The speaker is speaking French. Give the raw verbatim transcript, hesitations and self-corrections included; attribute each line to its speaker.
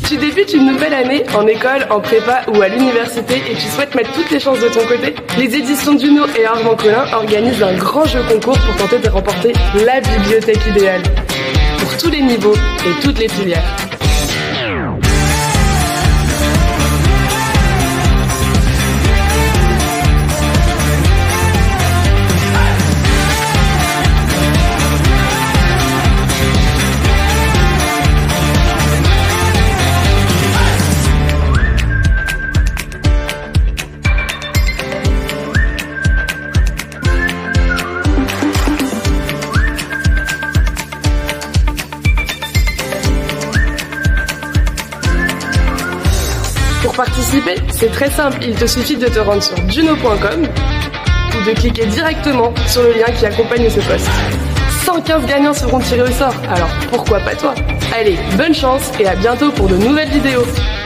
Speaker 1: Tu débutes une nouvelle année en école, en prépa ou à l'université et tu souhaites mettre toutes les chances de ton côté? Les éditions Duno et Armand Collin organisent un grand jeu concours pour tenter de remporter la bibliothèque idéale. Pour tous les niveaux et toutes les filières. Pour participer, c'est très simple, il te suffit de te rendre sur duno point com ou de cliquer directement sur le lien qui accompagne ce post. cent quinze gagnants seront tirés au sort, alors pourquoi pas toi? Allez, bonne chance et à bientôt pour de nouvelles vidéos.